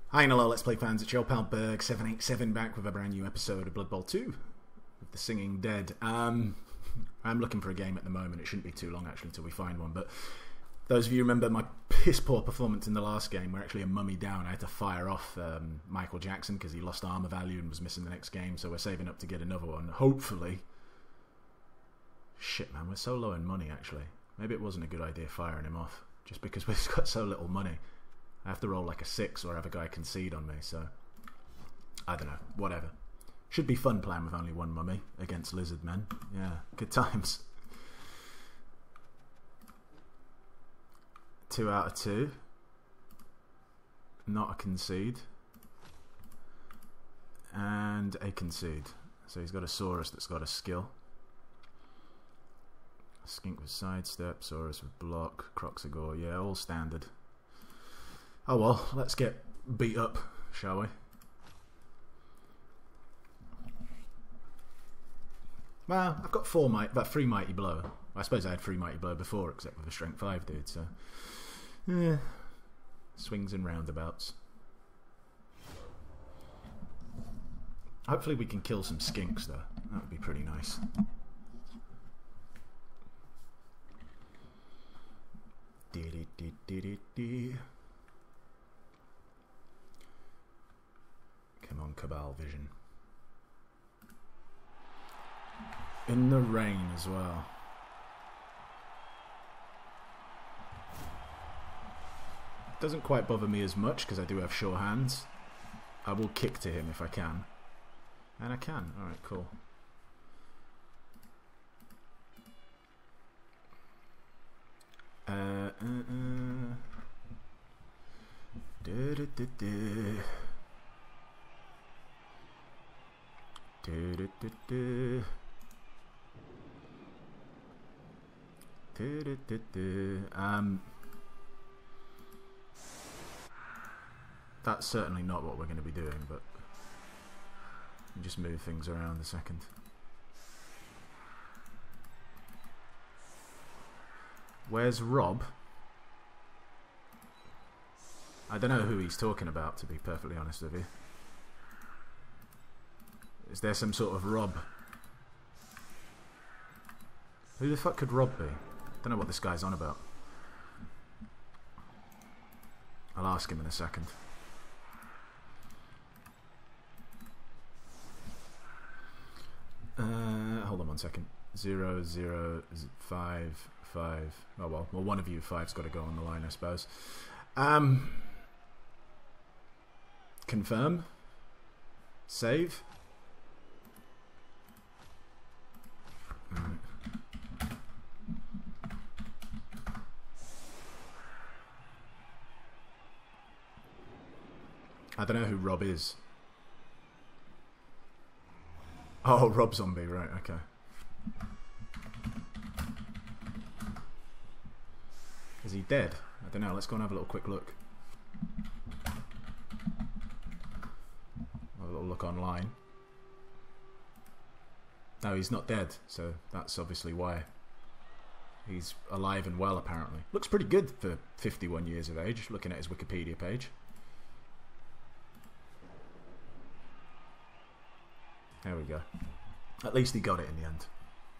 Hi and hello, Let's Play fans, it's your pal Berg787 back with a brand new episode of Blood Bowl 2 with the Singing Dead. I'm looking for a game at the moment. It shouldn't be too long actually until we find one, but those of you who remember my piss poor performance in the last game, we're actually a mummy down. I had to fire off Michael Jackson because he lost armor value and was missing the next game, so we're saving up to get another one, hopefully. Shit man, we're so low in money actually. Maybe it wasn't a good idea firing him off, just because we've got so little money. I have to roll like a 6 or have a guy concede on me, so I don't know, whatever. Should be fun playing with only one mummy against Lizardmen. Yeah, good times. 2 out of 2. Not a concede. And a concede. So he's got a Saurus that's got a skill. Skink with sidestep, Saurus with block, Croxagore, yeah, all standard. Oh well, let's get beat up, shall we? Well, I've got 3 Mighty Blow. I suppose I had 3 Mighty Blow before, except with a Strength 5 dude, so... yeah, swings and roundabouts. Hopefully we can kill some skinks though, that would be pretty nice. Come on, Cabal Vision. In the rain as well. Doesn't quite bother me as much because I do have sure hands. I will kick to him if I can. And I can. Alright, cool. That's certainly not what we're going to be doing, but we'll just move things around a second. Where's Rob? I don't know who he's talking about, to be perfectly honest with you. Is there some sort of Rob? Who the fuck could Rob be? Don't know what this guy's on about. I'll ask him in a second. Hold on 1 second. 0, 0, 5, 5. Oh well, one of you 5's got to go on the line, I suppose. Confirm. Save. I don't know who Rob is. Oh, Rob Zombie, right, okay. Is he dead? I don't know, let's go and have a little quick look. A little look online. No, he's not dead, so that's obviously why. He's alive and well, apparently. Looks pretty good for 51 years of age, looking at his Wikipedia page. There we go. At least he got it in the end.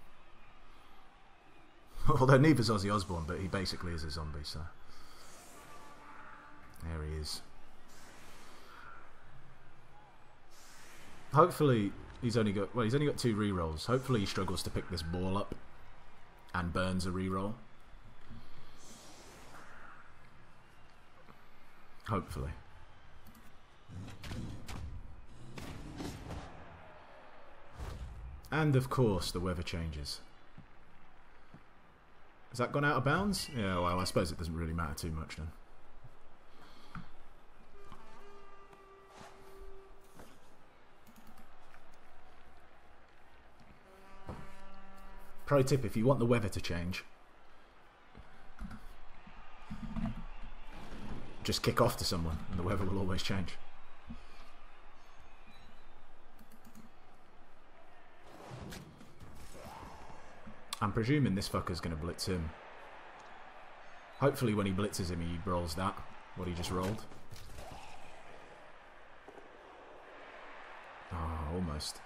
Although neither's Ozzy Osbourne, but he basically is a zombie, so... there he is. Hopefully he's only got 2 rerolls. Hopefully he struggles to pick this ball up and burns a reroll. Hopefully. And of course the weather changes. Has that gone out of bounds? Yeah, well I suppose it doesn't really matter too much then. Pro tip, if you want the weather to change, just kick off to someone and the weather will always change. I'm presuming this fucker's going to blitz him. Hopefully when he blitzes him he rolls that, what he just rolled. almost.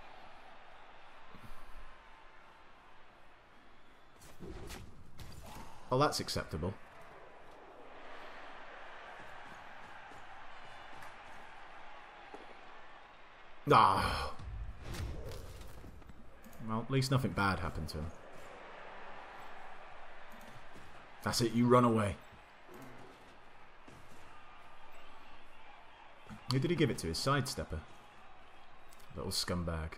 Well, that's acceptable. Ah. Well, at least nothing bad happened to him. That's it, you run away. Who did he give it to? His sidestepper? Little scumbag.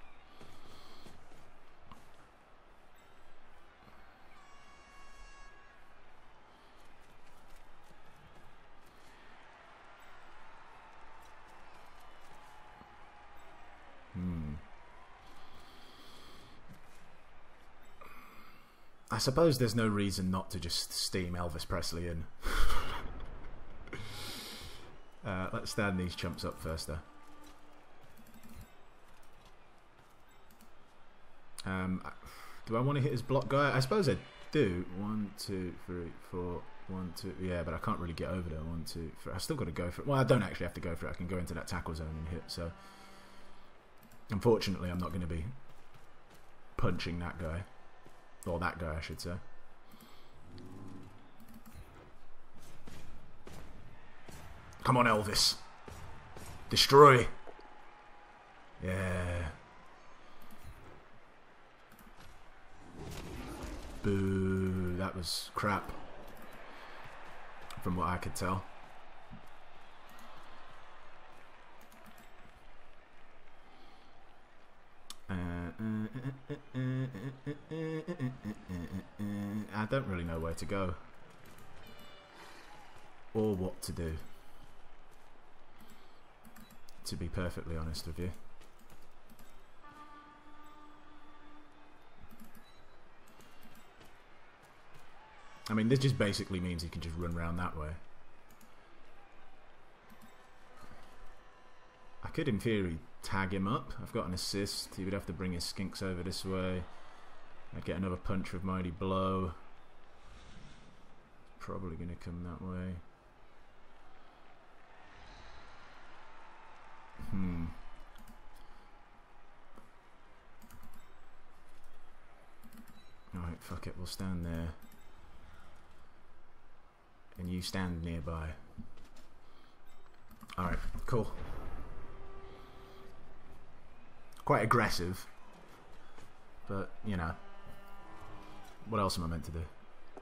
I suppose there's no reason not to just steam Elvis Presley in. Let's stand these chumps up first, though. Do I want to hit his block guy? I suppose I do. 1, 2, 3, 4. 1, 2. Yeah, but I can't really get over there. 1, 2, 3. I've still got to go for it. Well, I don't actually have to go for it. I can go into that tackle zone and hit. So, unfortunately, I'm not going to be punching that guy. Or that guy, I should say. Come on, Elvis. Destroy. Yeah. Boo. That was crap. From what I could tell. I don't really know where to go. Or what to do. To be perfectly honest with you. I mean, this just basically means he can just run around that way. I could, in theory, tag him up. I've got an assist. He would have to bring his skinks over this way. I'd get another punch with Mighty Blow. Probably going to come that way. Alright, fuck it. We'll stand there. And you stand nearby. Alright, cool. Quite aggressive. But, you know. What else am I meant to do?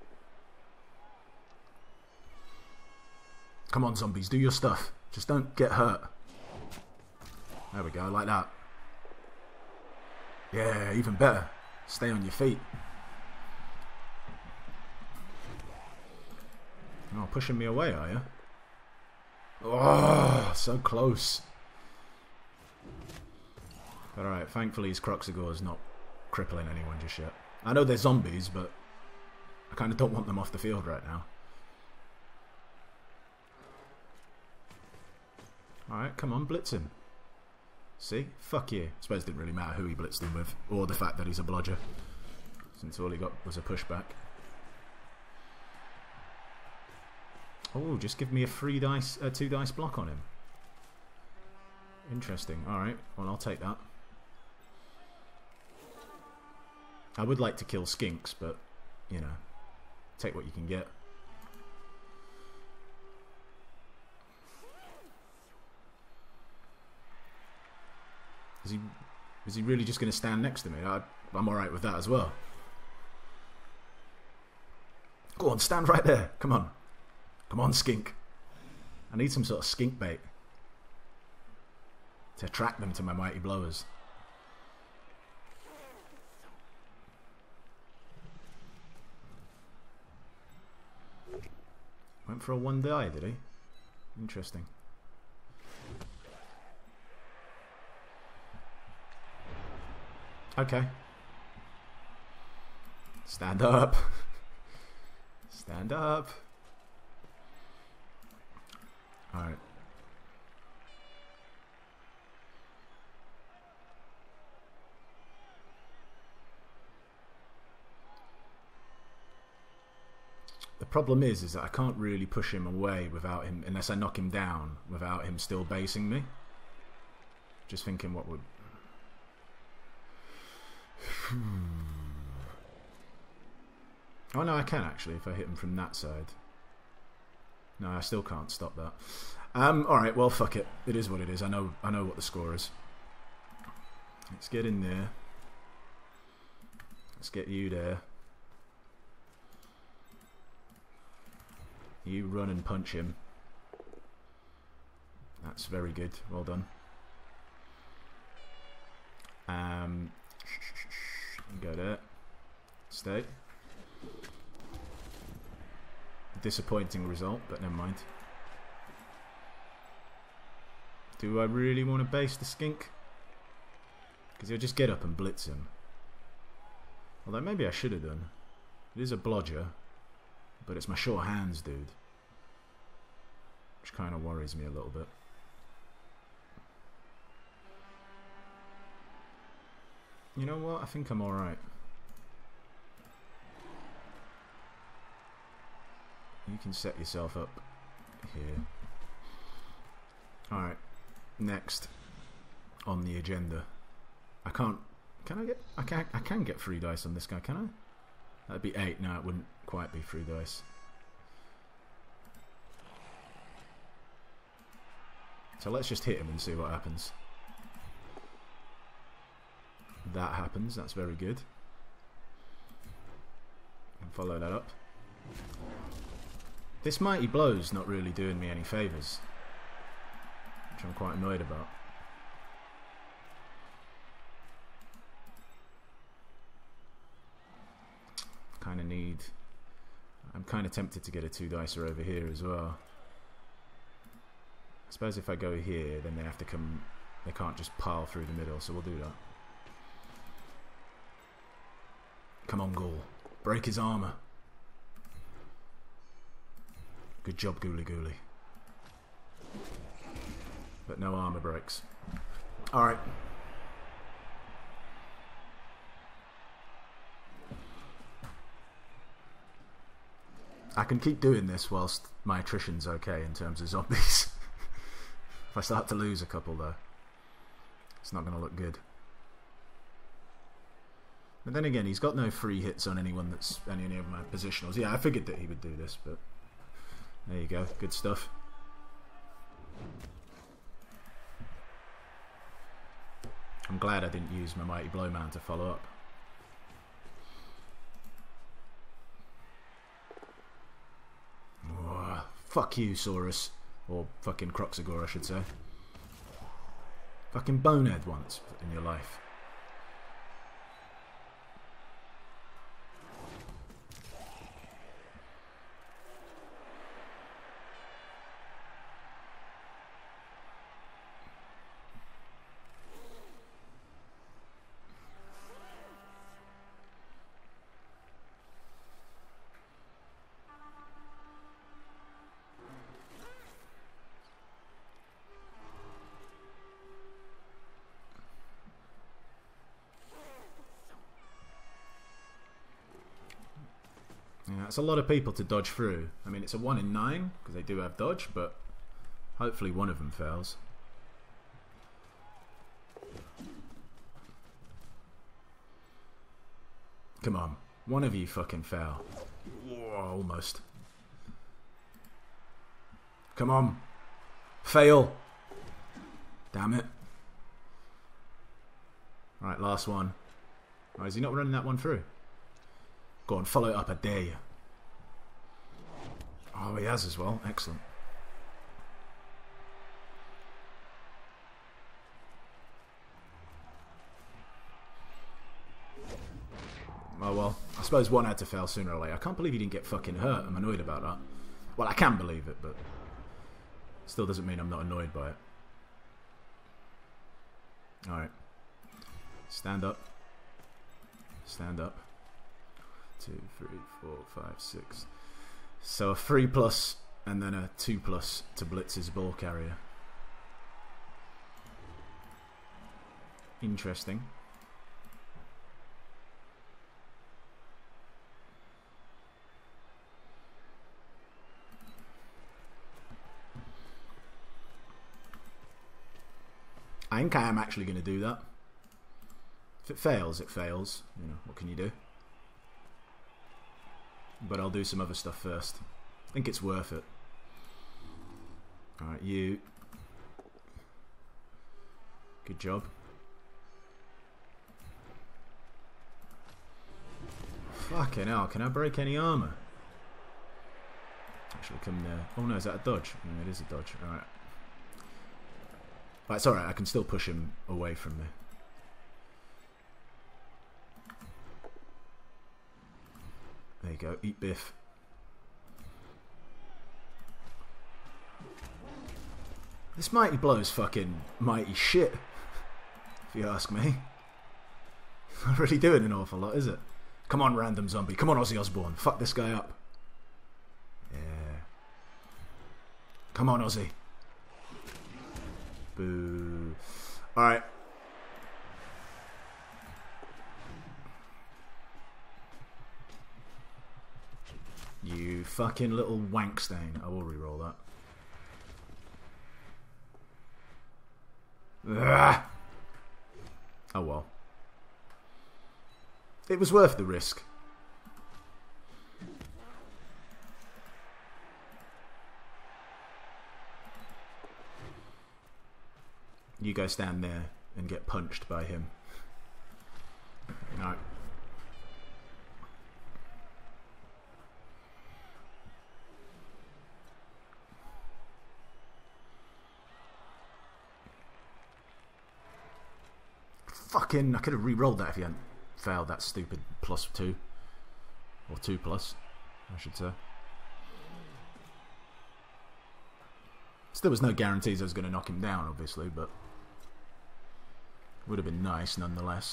Come on, zombies, do your stuff. Just don't get hurt. There we go, like that. Yeah, even better. Stay on your feet. Oh, pushing me away, are you? Oh, so close. But alright, thankfully his Croxagor's not crippling anyone just yet. I know they're zombies, but I kind of don't want them off the field right now. Alright, come on, blitz him. See? Fuck you. I suppose it didn't really matter who he blitzed him with, or the fact that he's a blodger, since all he got was a pushback. Oh, just give me a 2 dice block on him. Interesting. Alright, well, I'll take that. I would like to kill skinks, but, you know, take what you can get. Is he really just going to stand next to me? I'm alright with that as well. Go on, stand right there. Come on. Come on, skink. I need some sort of skink bait to attract them to my mighty blowers. Went for a 1 die, did he? Interesting. Okay. Stand up. Stand up. Alright. The problem is that I can't really push him away without him, unless I knock him down, without him still basing me. Just thinking what would... Oh no, I can actually if I hit him from that side. No, I still can't stop that. Alright, well fuck it. It is what it is. I know what the score is. Let's get in there. Let's get you there. You run and punch him. That's very good. Well done. Go there. Stay. Disappointing result, but never mind. Do I really want to base the skink? Because he'll just get up and blitz him. Although maybe I should have done. It is a blodger, but it's my sure hands dude, which kind of worries me a little bit. You know what? I think I'm alright. You can set yourself up here. Alright. Next on the agenda. I can't... Can I get... I can get 3 dice on this guy, can I? That'd be 8. No, it wouldn't quite be 3 dice. So let's just hit him and see what happens. That happens. That's very good. And follow that up. This mighty blow's not really doing me any favours, which I'm quite annoyed about. Kind of need... I'm kind of tempted to get a 2-dicer over here as well. I suppose if I go here, then they have to come... They can't just pile through the middle, so we'll do that. Come on, Ghoul. Break his armour. Good job, Ghoulie Ghoulie. But no armour breaks. Alright. I can keep doing this whilst my attrition's okay in terms of zombies. If I start to lose a couple though, it's not going to look good. But then again, he's got no free hits on anyone that's any of my positionals. Yeah, I figured that he would do this, but there you go. Good stuff. I'm glad I didn't use my Mighty Blowman to follow up. Oh, fuck you, Saurus. Or fucking Croxagore, I should say. Fucking bonehead once in your life. Yeah, it's a lot of people to dodge through. I mean, it's a 1 in 9 because they do have dodge, but hopefully one of them fails. Come on, one of you fucking fail. Whoa, almost. Come on, fail. Damn it. Right, last one. Oh, is he not running that one through? Go on, follow it up, I dare you. Oh, he has as well. Excellent. Oh well, I suppose one had to fail sooner or later. I can't believe he didn't get fucking hurt. I'm annoyed about that. Well, I can believe it, but still doesn't mean I'm not annoyed by it. Alright. Stand up. Stand up. 2, 3, 4, 5, 6. So a 3+ and then a 2+ to Blitz's ball carrier. Interesting. I think I am actually going to do that. If it fails, it fails. You know, what can you do? But I'll do some other stuff first. I think it's worth it. Alright, you. Good job. Fucking hell, can I break any armour? Actually, come there. Oh no, is that a dodge? No, it is a dodge. Alright. Right, it's alright, I can still push him away from me. There you go, eat biff. This mighty blow's fucking mighty shit, if you ask me. Not really doing an awful lot, is it? Come on, random zombie. Come on, Ozzy Osbourne. Fuck this guy up. Yeah. Come on, Ozzy. Boo. Alright. You fucking little wank stain. I will re-roll that. Ugh. Oh well. It was worth the risk. You go stand there and get punched by him. Alright. Fucking, I could have re-rolled that if you hadn't failed that stupid +2. Or 2+, I should say. Still was no guarantees I was going to knock him down, obviously, but would have been nice nonetheless.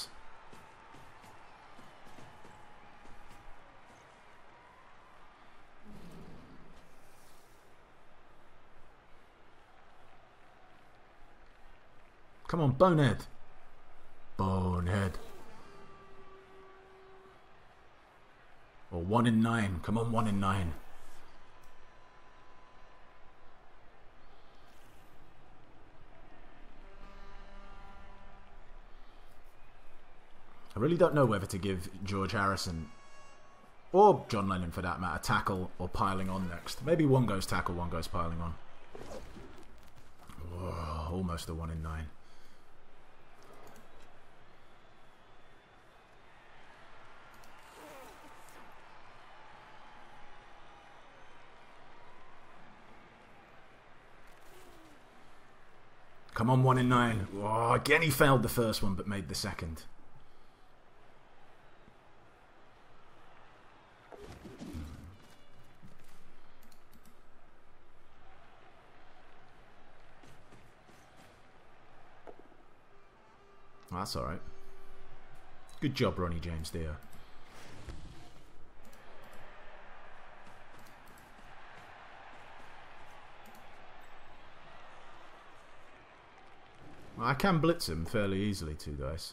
Come on, bonehead. Bonehead. Or 1 in 9. Come on, 1 in 9. I really don't know whether to give George Harrison, or John Lennon for that matter, tackle or piling on next. Maybe one goes tackle, one goes piling on. Oh, almost a 1 in 9. Come on, 1 in 9. Oh, again he failed the first one but made the second. Well, that's alright. Good job, Ronnie James Dio. Well, I can blitz him fairly easily, 2 dice.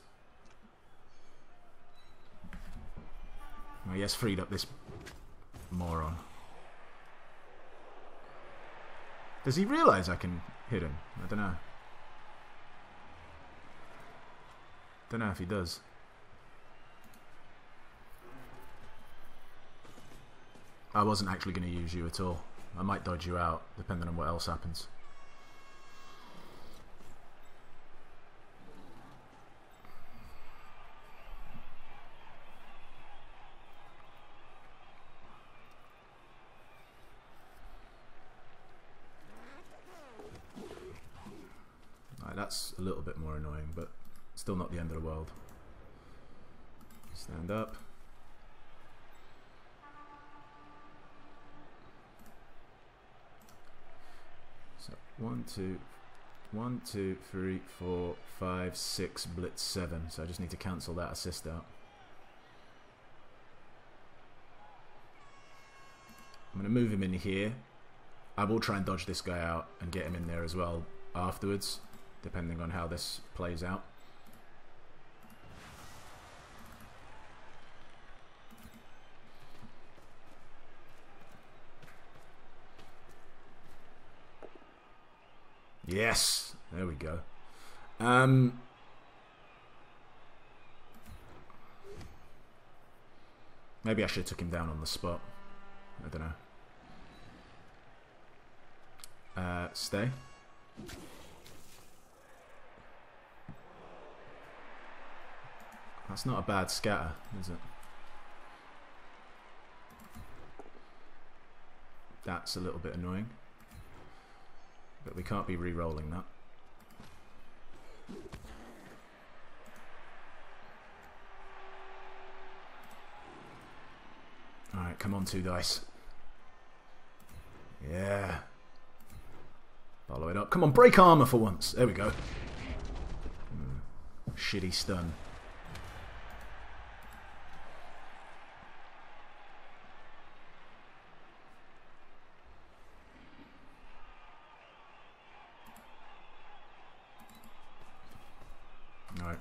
Well, he has freed up this moron. Does he realise I can hit him? I don't know. Don't know if he does. I wasn't actually going to use you at all. I might dodge you out, depending on what else happens. Right, that's a little bit more annoying, but still not the end of the world. Stand up. So 1, 2, 3, 4, 5, 6, blitz 7. So I just need to cancel that assist out. I'm going to move him in here. I will try and dodge this guy out and get him in there as well afterwards, depending on how this plays out. Yes, there we go. Maybe I should have took him down on the spot. I don't know. Stay. That's not a bad scatter, is it? That's a little bit annoying. But we can't be re-rolling that. Alright, come on, 2 dice. Yeah. Follow it up. Come on, break armor for once. There we go. Shitty stun. Alright.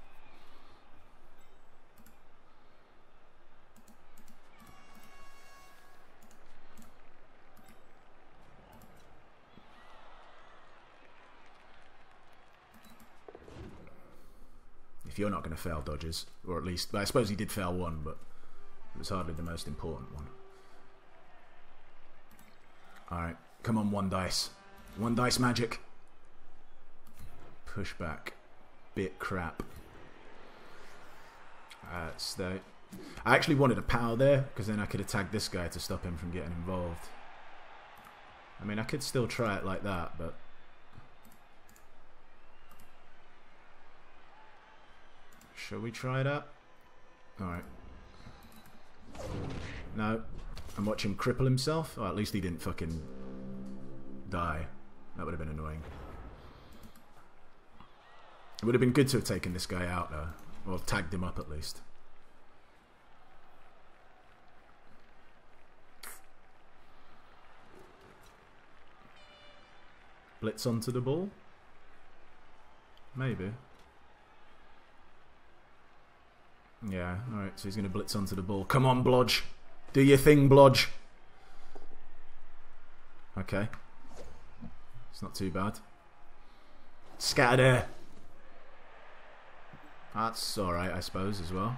If you're not going to fail dodges, or at least, I suppose he did fail one, but it was hardly the most important one. Alright, come on, 1 dice. 1 dice magic. Push back. Bit crap. Stay. I actually wanted a power there, because then I could attack this guy to stop him from getting involved. I mean, I could still try it like that, but... Shall we try that? Alright. No. And watch him cripple himself? Oh, at least he didn't fucking die. That would have been annoying. It would have been good to have taken this guy out though. Or tagged him up at least. Blitz onto the ball? Maybe. Yeah, alright, so he's going to blitz onto the ball. Come on, Blodge. Do your thing, Blodge. Okay. It's not too bad. Scatter there. That's alright, I suppose, as well.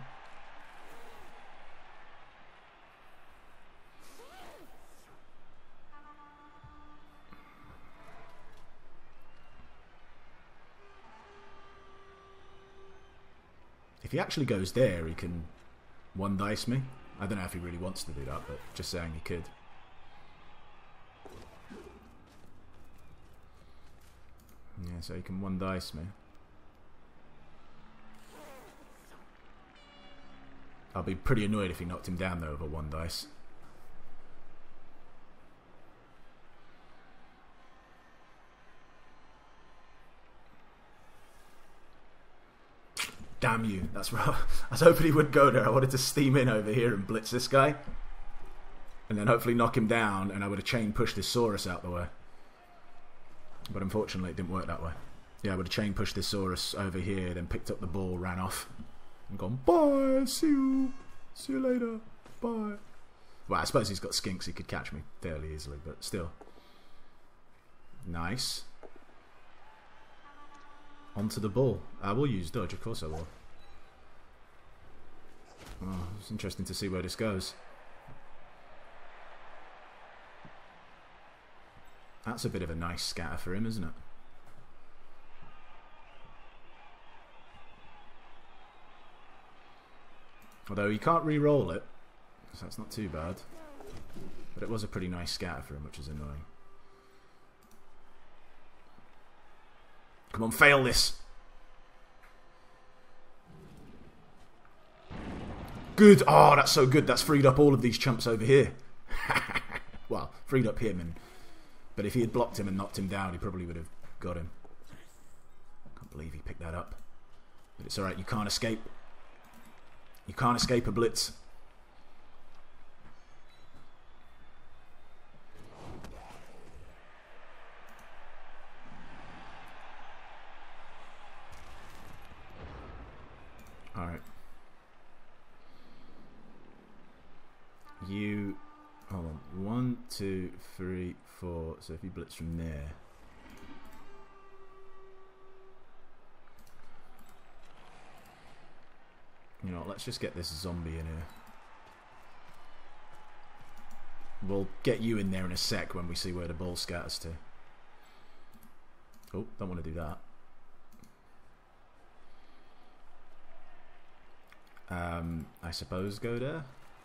If he actually goes there, he can 1 dice me. I don't know if he really wants to do that, but just saying he could. Yeah, so he can 1 dice me. I'll be pretty annoyed if he knocked him down though over 1 dice. Damn you. That's right. I was hoping he would go there. I wanted to steam in over here and blitz this guy. And then hopefully knock him down, and I would have chain pushed this Saurus out the way. But unfortunately it didn't work that way. Yeah, I would have chain pushed this Saurus over here, then picked up the ball, ran off. And gone, bye, see you later, bye. Well, I suppose he's got skinks, he could catch me fairly easily, but still. Nice. Onto the ball. I will use dodge, of course I will. Oh, it's interesting to see where this goes. That's a bit of a nice scatter for him, isn't it? Although he can't re-roll it, so that's not too bad. But it was a pretty nice scatter for him, which is annoying. Come on, fail this! Good! Oh, that's so good. That's freed up all of these chumps over here. Well, freed up him, but if he had blocked him and knocked him down, he probably would have got him. I can't believe he picked that up. But it's alright, you can't escape. You can't escape a blitz. Alright. You... Hold on. 1, 2, 3, 4. So if you blitz from there... You know what, let's just get this zombie in here. We'll get you in there in a sec when we see where the ball scatters to. Oh, don't want to do that. I suppose go there.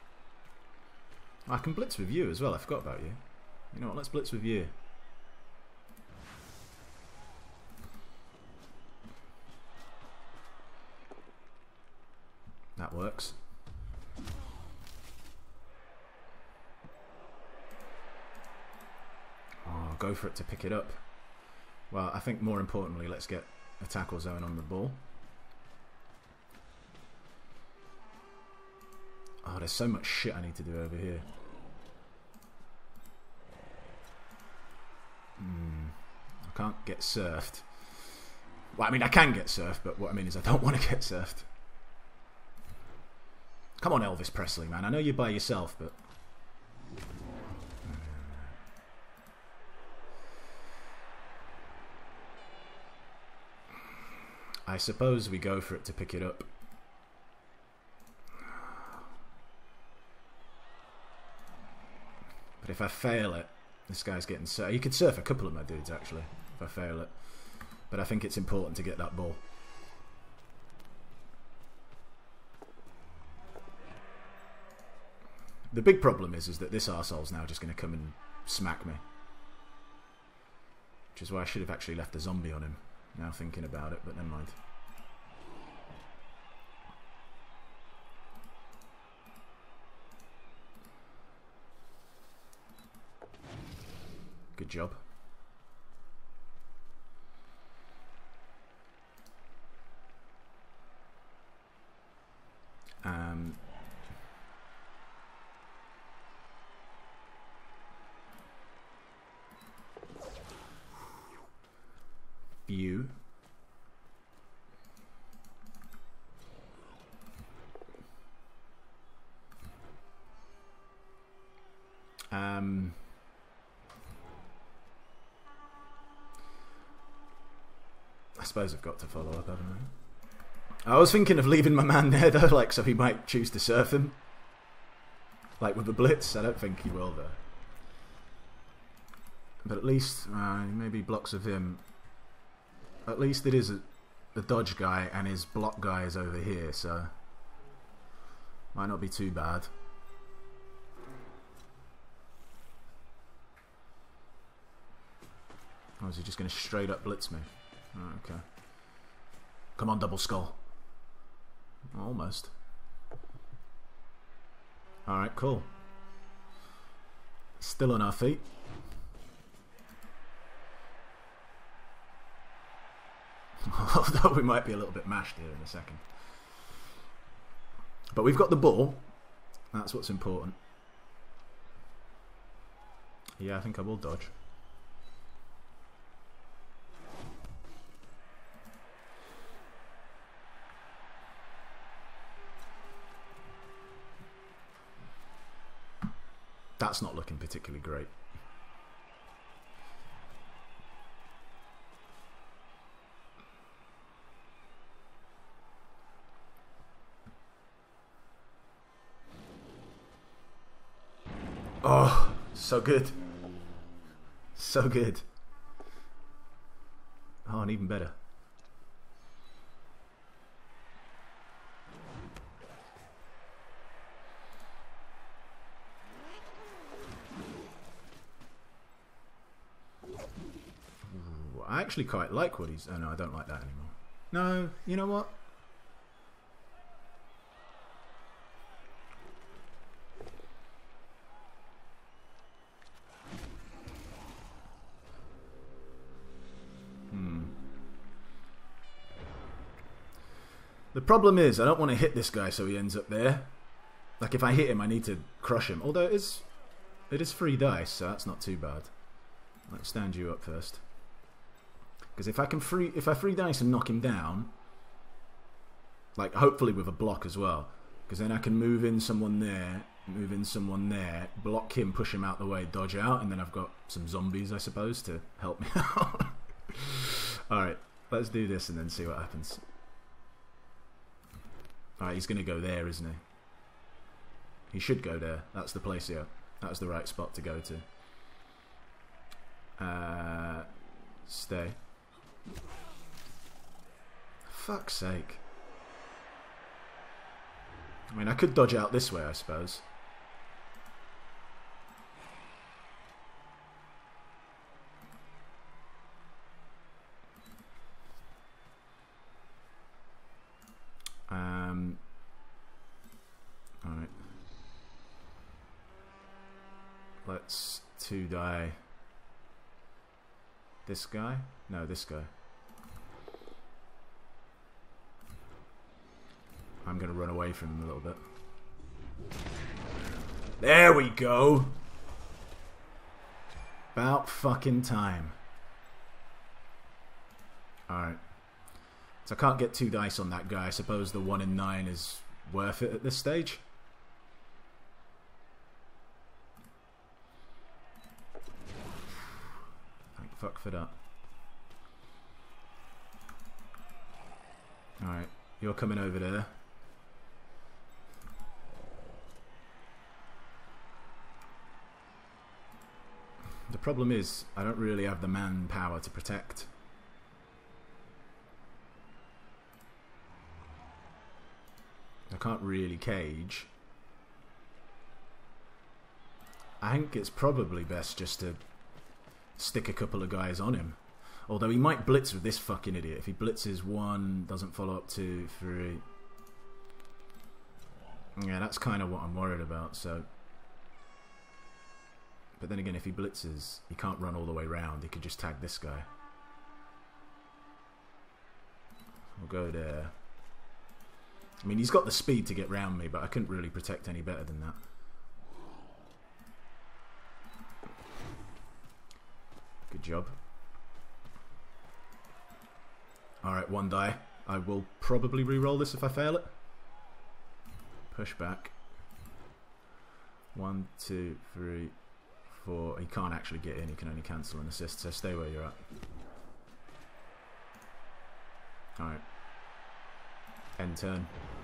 I can blitz with you as well. I forgot about you. You know what? Let's blitz with you. That works. Oh, go for it to pick it up. Well, I think more importantly, let's get a tackle zone on the ball. Oh, there's so much shit I need to do over here. I can't get surfed. Well, I mean, I can get surfed, but what I mean is I don't want to get surfed. Come on, Elvis Presley, man. I know you're by yourself, but... I suppose we go for it to pick it up. But if I fail it, this guy's getting surfed. You could surf a couple of my dudes, actually, if I fail it. But I think it's important to get that ball. The big problem is that this arsehole's now just going to come and smack me. Which is why I should have actually left a zombie on him. Now thinking about it, but never mind. Good job. View. I suppose I've got to follow up, haven't I? I was thinking of leaving my man there though, like so he might choose to surf him. Like with the blitz, I don't think he will though. But at least, maybe blocks of him. At least it is a dodge guy and his block guy is over here, so might not be too bad. Or is he just going to straight up blitz me? Oh, okay. Come on, double skull. Almost. Alright, cool. Still on our feet. Although we might be a little bit mashed here in a second. But we've got the ball. That's what's important. Yeah, I think I will dodge. That's not looking particularly great. Oh, so good. So good. Oh, and even better. Ooh, I actually quite like what he's... Oh no, I don't like that anymore. No, you know what? The problem is, I don't want to hit this guy so he ends up there. Like, if I hit him, I need to crush him. Although it is free dice, so that's not too bad. Let's stand you up first. Because if I free dice and knock him down, like, hopefully with a block as well, because then I can move in someone there, block him, push him out the way, dodge out, and then I've got some zombies, I suppose, to help me out. Alright, let's do this and then see what happens. Alright, he's going to go there, isn't he? He should go there. That's the place here. That was the right spot to go to. Stay. Fuck's sake. I mean, I could dodge out this way, I suppose. Alright. Let's 2-die this guy? No, this guy. I'm going to run away from him a little bit. There we go! About fucking time. Alright. So I can't get 2 dice on that guy. I suppose the 1 in 9 is worth it at this stage. Thank fuck for that. Alright, you're coming over there. The problem is, I don't really have the manpower to protect. I can't really cage. I think it's probably best just to stick a couple of guys on him. Although he might blitz with this fucking idiot. If he blitzes 1, doesn't follow up 2, 3. Yeah, that's kind of what I'm worried about, so... But then again, if he blitzes, he can't run all the way round. He could just tag this guy. We'll go there. I mean, he's got the speed to get round me, but I couldn't really protect any better than that. Good job. Alright, 1 die. I will probably re-roll this if I fail it. Push back. 1, 2, 3, 4. He can't actually get in, he can only cancel an assist, so stay where you're at. Alright. End turn.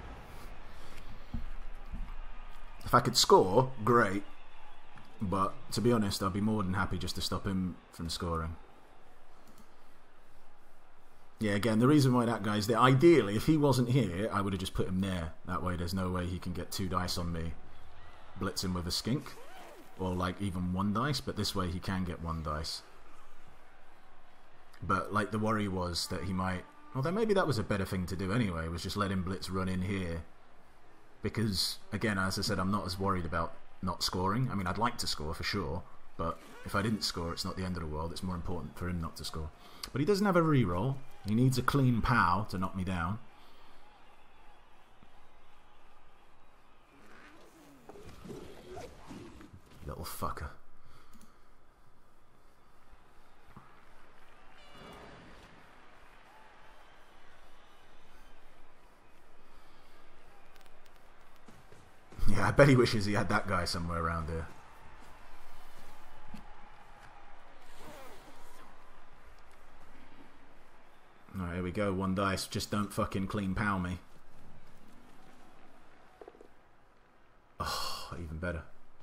If I could score, great. But to be honest, I'd be more than happy just to stop him from scoring. Yeah, again, the reason why that guy's there, ideally, if he wasn't here, I would have just put him there. That way there's no way he can get 2 dice on me. Blitz him with a skink. Or like even 1 dice, but this way he can get 1 dice. But like the worry was that he might... Although maybe that was a better thing to do anyway, was just let him blitz run in here. Because, again, as I said, I'm not as worried about not scoring. I mean, I'd like to score for sure, but if I didn't score, it's not the end of the world. It's more important for him not to score. But he doesn't have a reroll. He needs a clean POW to knock me down. Little fucker. Yeah, I bet he wishes he had that guy somewhere around here. Alright, here we go. 1 dice. Just don't fucking clean POW me. Oh, even better.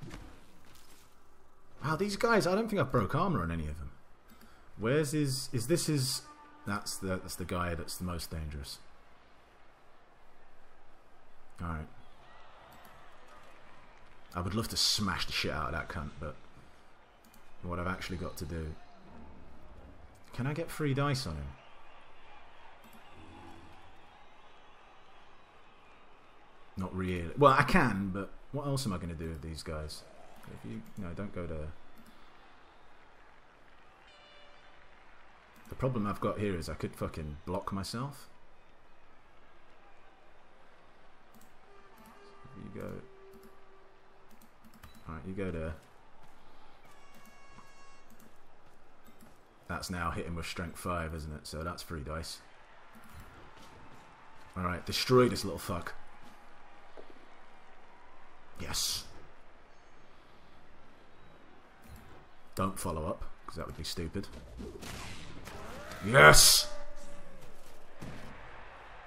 Wow, these guys, I don't think I've broke armor on any of them. Where's his... Is this his... That's the guy that's the most dangerous. Alright. I would love to smash the shit out of that cunt, but... What I've actually got to do... Can I get 3 dice on him? Not really. Well, I can, but what else am I going to do with these guys? If you... No, don't go there. The problem I've got here is I could fucking block myself. You go... Alright, you go there. That's now hitting with strength 5, isn't it? So that's 3 dice. Alright, destroy this little fuck. Yes. Don't follow up, because that would be stupid. Yes!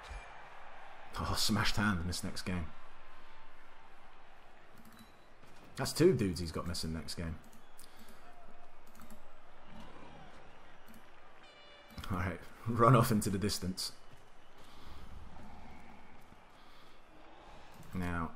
Oh, smashed hand in this next game. That's 2 dudes he's got missing next game. Alright, run off into the distance. Now.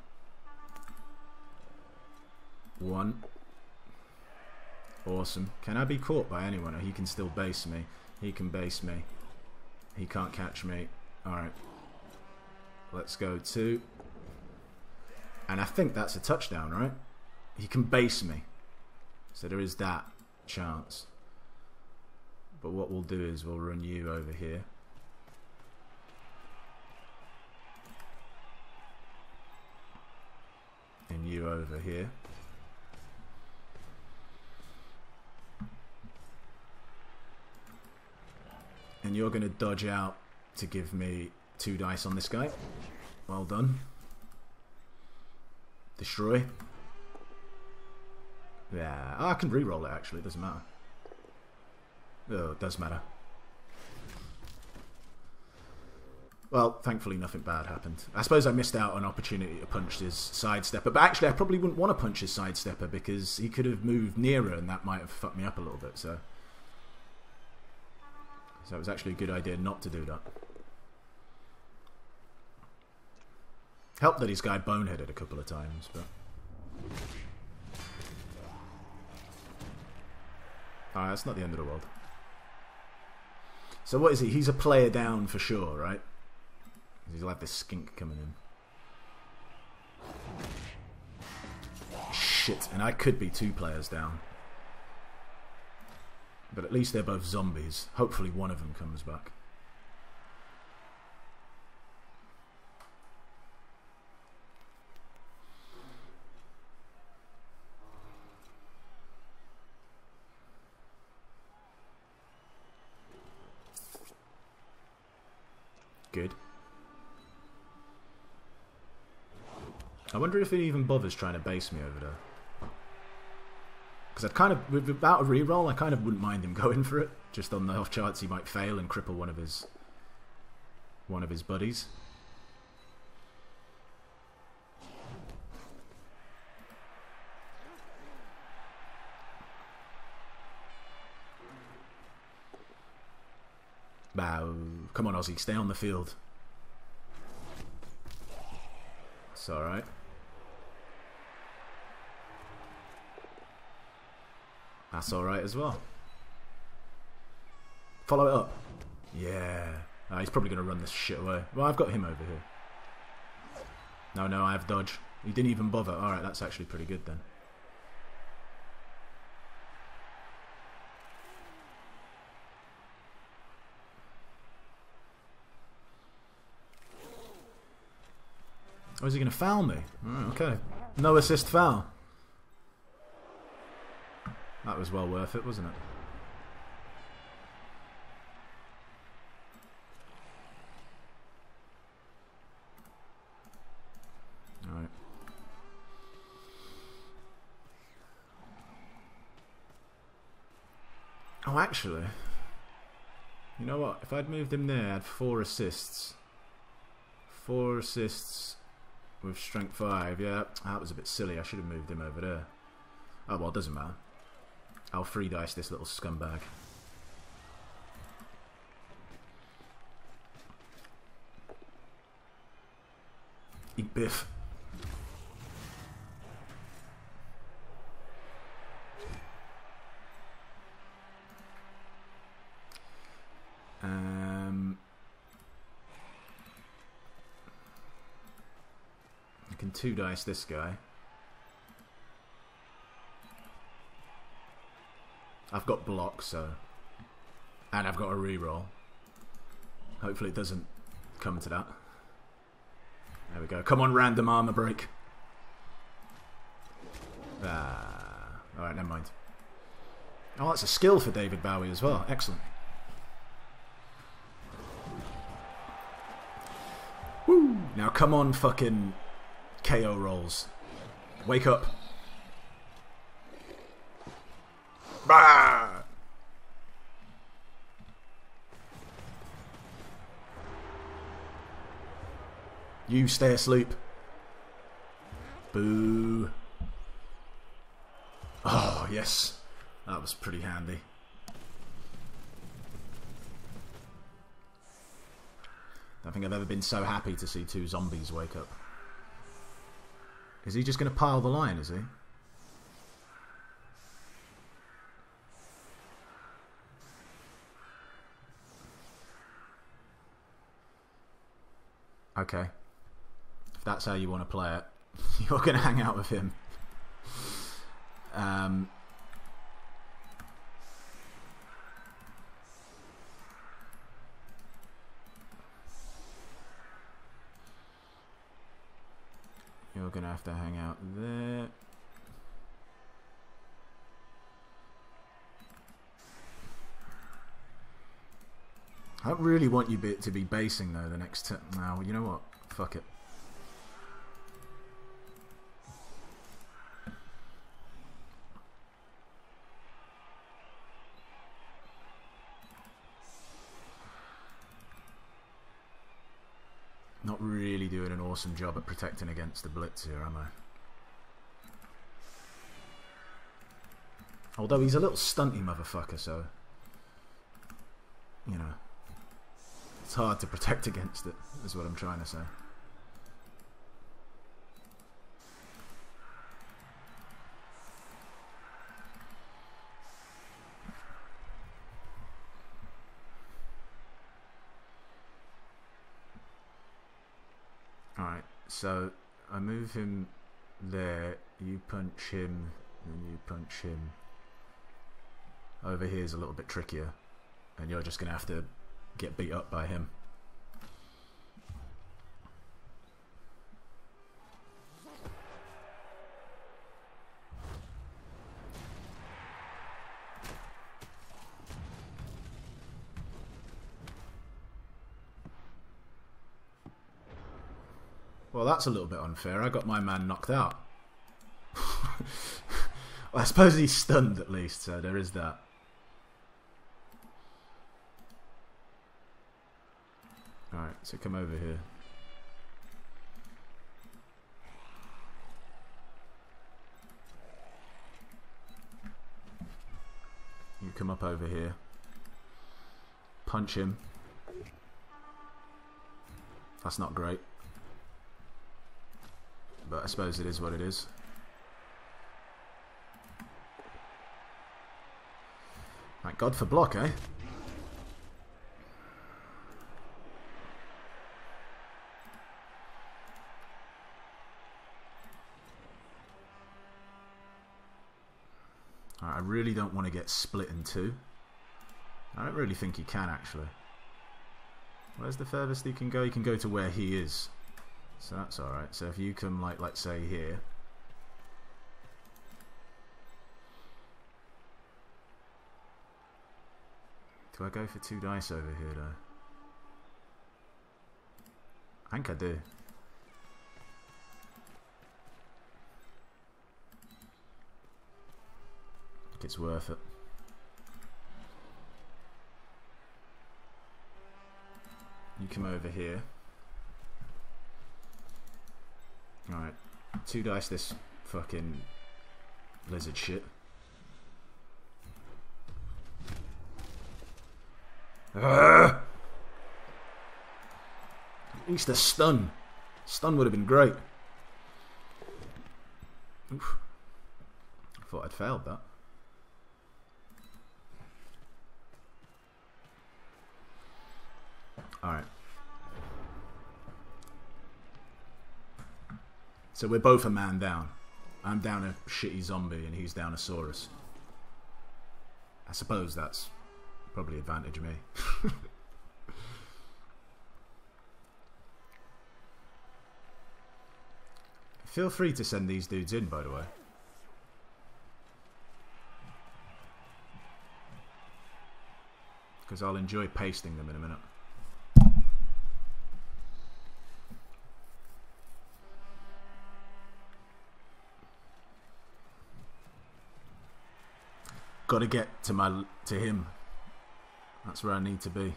1. Awesome. Can I be caught by anyone? Or he can still base me. He can base me. He can't catch me. Alright. Let's go 2. And I think that's a touchdown, right? He can base me. So there is that chance. But what we'll do is we'll run you over here. And you over here. And you're going to dodge out to give me 2 dice on this guy. Well done. Destroy. Yeah, I can re-roll it actually, it doesn't matter. Oh, it does matter. Well, thankfully nothing bad happened. I suppose I missed out on an opportunity to punch his sidestepper, but actually I probably wouldn't want to punch his sidestepper because he could have moved nearer and that might have fucked me up a little bit, so it was actually a good idea not to do that. Helped that his guy boneheaded a couple of times, but... Alright, that's not the end of the world. So what is he? He's a player down for sure, right? He'll have this skink coming in. Shit, and I could be 2 players down. But at least they're both zombies. Hopefully one of them comes back. Good. I wonder if he even bothers trying to base me over there. Because I'd kind of, without a reroll, I kind of wouldn't mind him going for it. Just on the off chance he might fail and cripple one of his buddies. Bow. Come on, Ozzy, stay on the field. It's alright. That's alright as well. Follow it up. Yeah. He's probably going to run this shit away. Well, I've got him over here. No, I have dodge. He didn't even bother. Alright, that's actually pretty good then. Oh, is he going to foul me? Okay. No assist foul. That was well worth it, wasn't it? Alright. Oh, actually, you know what? If I'd moved him there, I had 4 assists. 4 assists with strength 5. Yeah, that was a bit silly. I should have moved him over there. Oh, well, it doesn't matter. I'll 3 dice this little scumbag. Eat Biff. I can 2 dice this guy. I've got blocks, so... And I've got a reroll. Hopefully it doesn't come to that. There we go. Come on, random armor break. Alright, never mind. Oh, that's a skill for David Bowie as well. Excellent. Woo! Now come on, fucking KO rolls. Wake up. Bah! You stay asleep. Boo. yes. That was pretty handy. I don't think I've ever been so happy to see 2 zombies wake up. Is he just going to pile the line, is he? Okay. If that's how you want to play it, you're going to hang out with him. You're going to have to hang out there. I don't really want you to be basing though the next turn. No, you know what? Fuck it. Not really doing an awesome job at protecting against the blitz here, am I? Although he's a little stunty motherfucker, so you know, it's hard to protect against it, is what I'm trying to say. Alright, so I move him there, you punch him, and you punch him. Over here is a little bit trickier, and you're just going to have to get beat up by him. Well, that's a little bit unfair. I got my man knocked out. Well, I suppose he's stunned at least, so there is that. Alright, so come over here. You come up over here. Punch him. That's not great. But I suppose it is what it is. Thank God for block, eh? Alright, I really don't want to get split in 2. I don't really think he can, actually. Where's the furthest he can go? He can go to where he is. So that's alright. So if you come, like, let's say here. Do I go for 2 dice over here, though? I think I do. I think it's worth it. You come over here. Alright, 2 dice this fucking lizard shit. At least a stun. Stun would have been great. Oof. I thought I'd failed that. Alright. So we're both a man down. I'm down a shitty zombie and he's down a Saurus. I suppose that's probably advantage me. Feel free to send these dudes in, by the way. Because I'll enjoy pasting them in a minute. Got to get to him. That's where I need to be.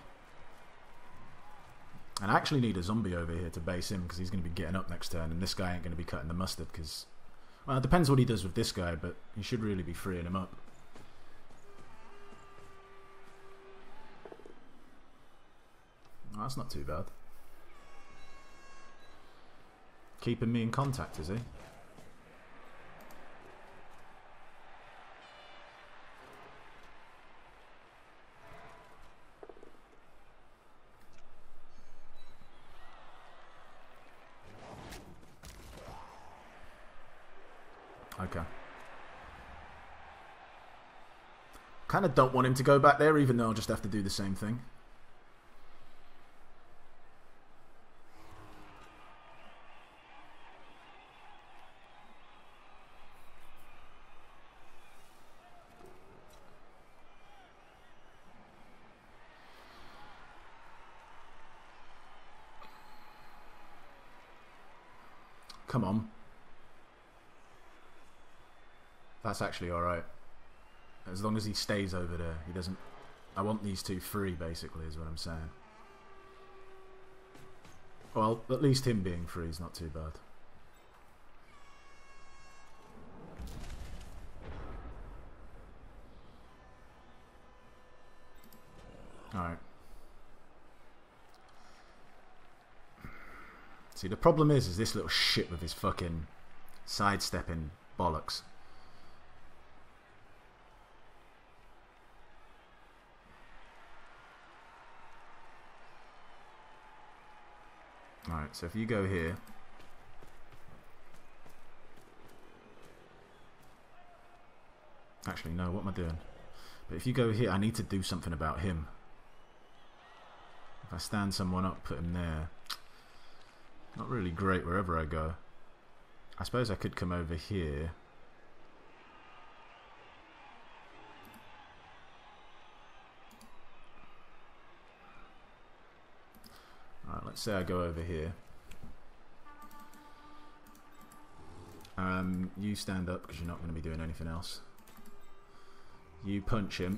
And I actually need a zombie over here to base him because he's going to be getting up next turn, and this guy ain't going to be cutting the mustard because, Well, it depends what he does with this guy, but he should really be freeing him up. Oh, that's not too bad. Keeping me in contact, is he? Okay. Kind of don't want him to go back there, even though I'll just have to do the same thing. Come on. That's actually alright. As long as he stays over there. He doesn't... I want these two free, basically, is what I'm saying. Well, at least him being free is not too bad. Alright. See, the problem is this little shit with his fucking sidestepping bollocks. Alright, so if you go here. Actually, no, what am I doing? But if you go here, I need to do something about him. If I stand someone up, put him there. Not really great wherever I go. I suppose I could come over here. Alright, let's say I go over here. You stand up because you're not going to be doing anything else. You punch him.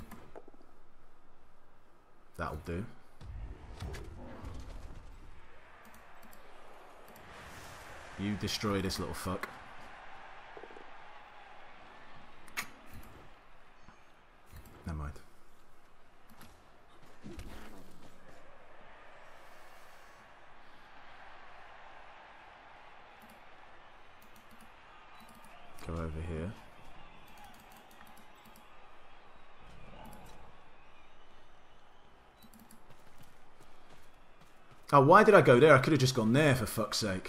That'll do. You destroy this little fuck. Never mind. Go over here. Oh, why did I go there? I could have just gone there, for fuck's sake.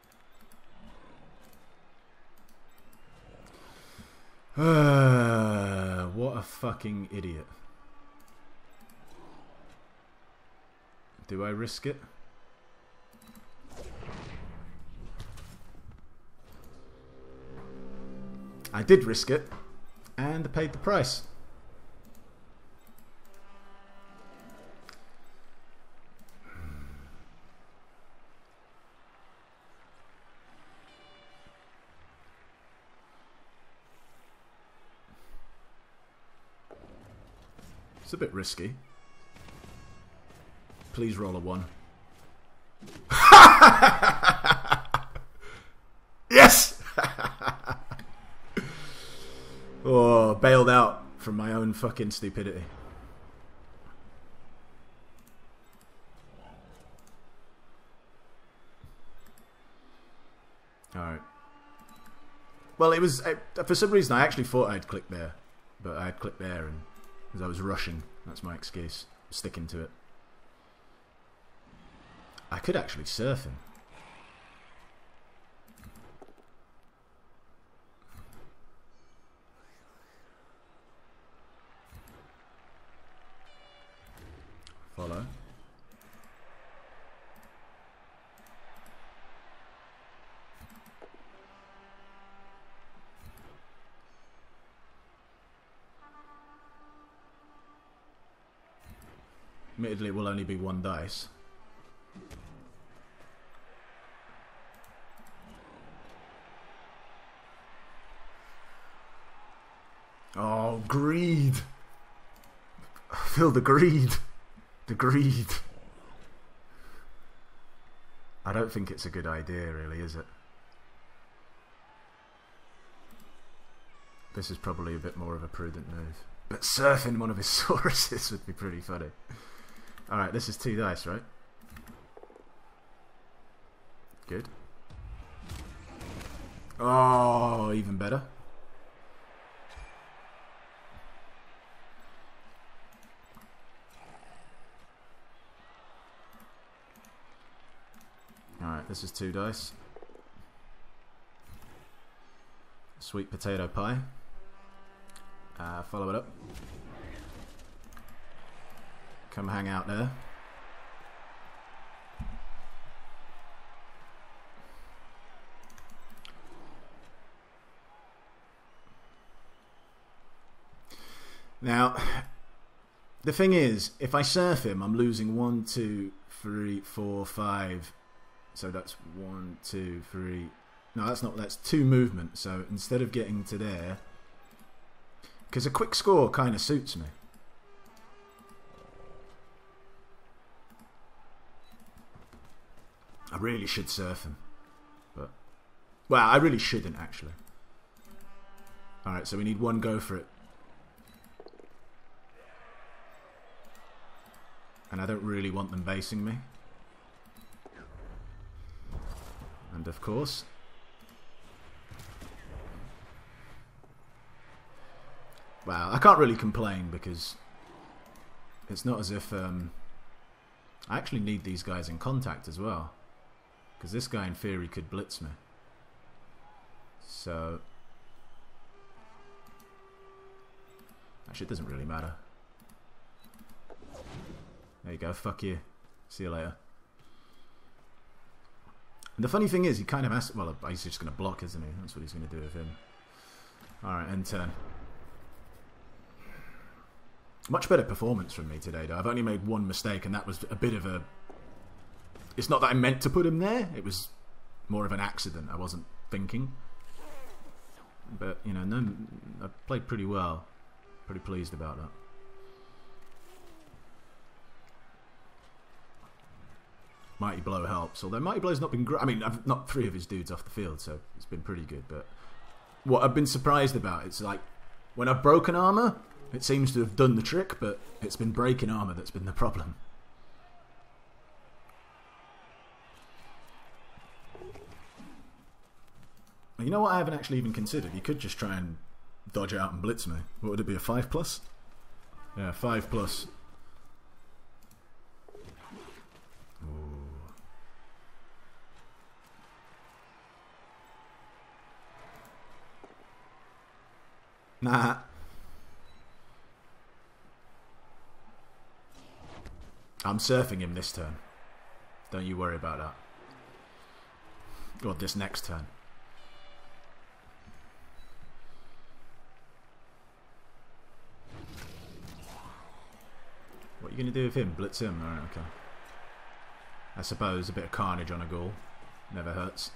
What a fucking idiot. Do I risk it? I did risk it, and I paid the price. It's a bit risky. Please roll a 1. Yes! Oh, bailed out from my own fucking stupidity. Alright. Well, it was... for some reason, I actually thought I'd click there. But I'd clicked there and... because I was rushing. That's my excuse. I'm sticking to it. I could actually surf him. Follow. Admittedly, it will only be 1 dice. Oh, greed! I feel the greed. The greed. I don't think it's a good idea, really, is it? this is probably a bit more of a prudent move. But surfing one of his Sauruses would be pretty funny. Alright, this is 2 dice, right? Good. Oh, even better. Alright, this is 2 dice. Sweet potato pie. Follow it up. Come hang out there. Now, the thing is, if I surf him, I'm losing 1, 2, 3, 4, 5. So that's 1, 2, 3. No, that's not. That's 2 movement. So instead of getting to there, because a quick score kind of suits me. I really should surf him, but well, I really shouldn't actually. All right, so we need 1 go for it. And I don't really want them basing me. And of course, well, I can't really complain because it's not as if I actually need these guys in contact as well, because this guy in theory could blitz me. So actually it doesn't really matter. There you go, fuck you. See you later. And the funny thing is, he kind of has to, well, he's just going to block, isn't he? That's what he's going to do with him. Alright, end turn. Much better performance from me today, though. I've only made 1 mistake, and that was a bit of a... It's not that I meant to put him there. It was more of an accident. I wasn't thinking. But, you know, no, I played pretty well. Pretty pleased about that. Mighty Blow helps, although Mighty Blow's not been great. I mean, I've knocked 3 of his dudes off the field, so it's been pretty good. But what I've been surprised about, it's like when I've broken armor, it seems to have done the trick, but it's been breaking armor that's been the problem. You know what I haven't actually even considered? You could just try and dodge out and blitz me. What would it be, a 5+? Yeah, 5+. Nah. I'm surfing him this turn. Don't you worry about that. Or this next turn. What are you going to do with him? Blitz him? Alright, okay. I suppose a bit of carnage on a ghoul never hurts.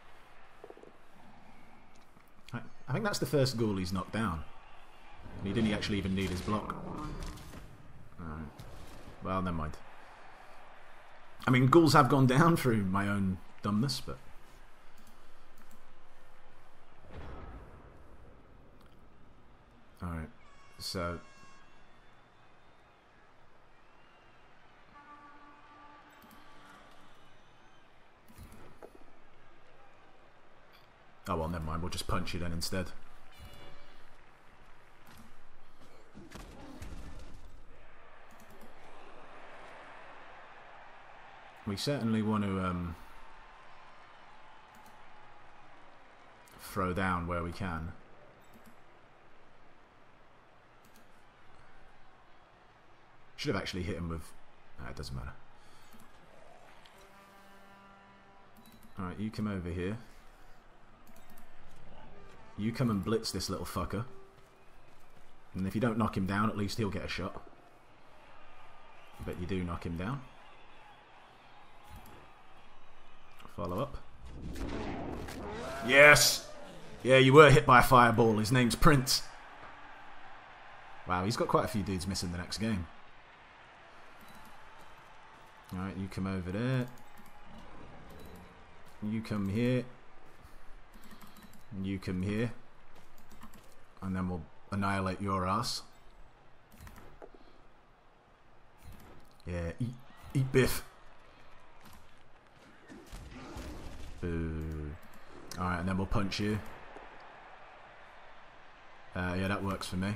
I think that's the first ghoul he's knocked down. He didn't actually even need his block. Alright. Well, never mind. I mean, ghouls have gone down through my own dumbness, but... Alright, so... Oh well, never mind, we'll just punch you then instead. We certainly want to throw down where we can. Should have actually hit him with... It doesn't matter. Alright, you come over here. You come and blitz this little fucker. And if you don't knock him down, at least he'll get a shot. But you do knock him down. Follow up. Yes! Yeah, you were hit by a fireball. His name's Prince. Wow, he's got quite a few dudes missing the next game. Alright, you come over there. You come here. You come here. and then we'll annihilate your ass. Yeah, eat Biff. Boo. Alright, and then we'll punch you. Yeah, that works for me.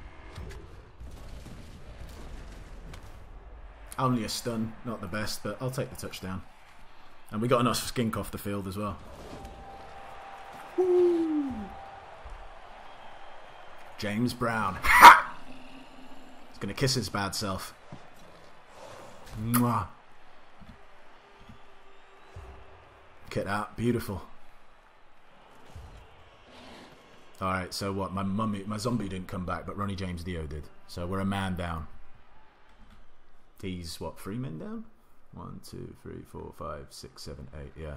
Only a stun, not the best, but I'll take the touchdown. And we got enough skink off the field as well. Woo! James Brown. Ha! He's gonna kiss his bad self. Mwah. Get out, beautiful. Alright, so what? My zombie didn't come back, but Ronnie James Dio did. So we're a man down. He's what, 3 men down? 1, 2, 3, 4, 5, 6, 7, 8, yeah.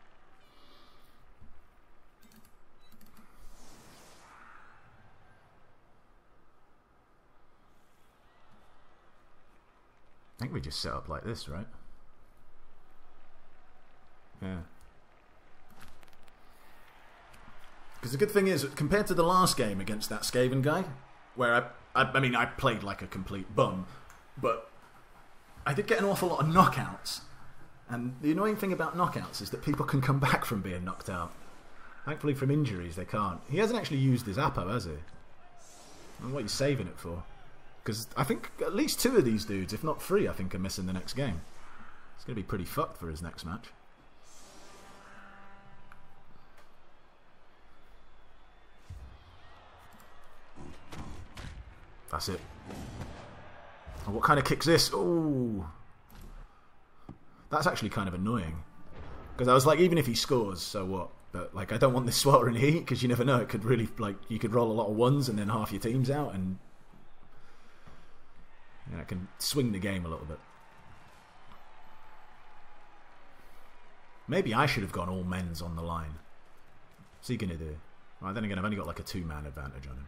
I think we just set up like this, right? Yeah. Because the good thing is, compared to the last game against that Skaven guy, where I mean, I played like a complete bum, but I did get an awful lot of knockouts. And the annoying thing about knockouts is that people can come back from being knocked out. Thankfully from injuries they can't. He hasn't actually used his Apo, has he? I don't know what he's saving it for. Because I think at least 2 of these dudes, if not 3, I think are missing the next game. It's going to be pretty fucked for his next match. That's it. And what kind of kick's this? Ooh. That's actually kind of annoying. Because I was like, even if he scores, so what? But like, I don't want this sweltering heat, because you never know. It could really, like, you could roll a lot of 1s and then half your team's out, and yeah, it can swing the game a little bit. Maybe I should have gone all men's on the line. What's he going to do? Well, then again, I've only got like a 2-man advantage on him.